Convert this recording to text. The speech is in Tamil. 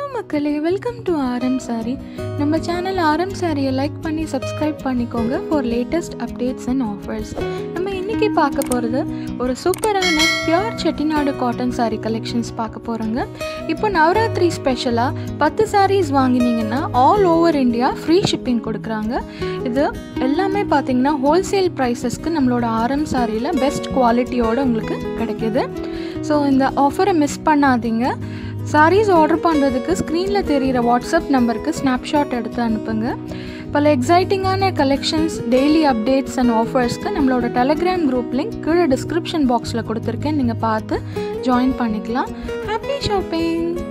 மக்களே, வெல்கம் டு RM Saree. நம்ம சேனல் RM Saree லைக் பண்ணி சப்ஸ்கிரைப் பண்ணிக்கோங்க for latest updates and offers. நம்ம இன்றைக்கி பார்க்க போகிறது ஒரு சூப்பரான pure Chettinad cotton sari collections பார்க்க போகிறோங்க. இப்போ நவராத்திரி ஸ்பெஷலாக 10 சாரீஸ் வாங்கினீங்கன்னா all over India free shipping கொடுக்குறாங்க. இது எல்லாமே பார்த்திங்கன்னா ஹோல்சேல் ப்ரைஸஸ்க்கு நம்மளோட RM Sareeல பெஸ்ட் குவாலிட்டியோடு உங்களுக்கு கிடைக்கிது. ஸோ இந்த ஆஃபரை மிஸ் பண்ணாதீங்க. சாரீஸ் ஆர்டர் பண்ணுறதுக்கு ஸ்க்ரீனில் தெரிகிற வாட்ஸ்அப் நம்பருக்கு ஸ்னாப்ஷாட் எடுத்து அனுப்புங்க. பல எக்ஸைட்டிங்கான கலெக்ஷன்ஸ், டெய்லி அப்டேட்ஸ் அண்ட் ஆஃபர்ஸ்க்கு நம்மளோட டெலிகிராம் குரூப் லிங்க் கீழே டிஸ்கிரிப்ஷன் பாக்ஸில் கொடுத்துருக்கேன். நீங்கள் பார்த்து ஜாயின் பண்ணிக்கலாம். Happy shopping!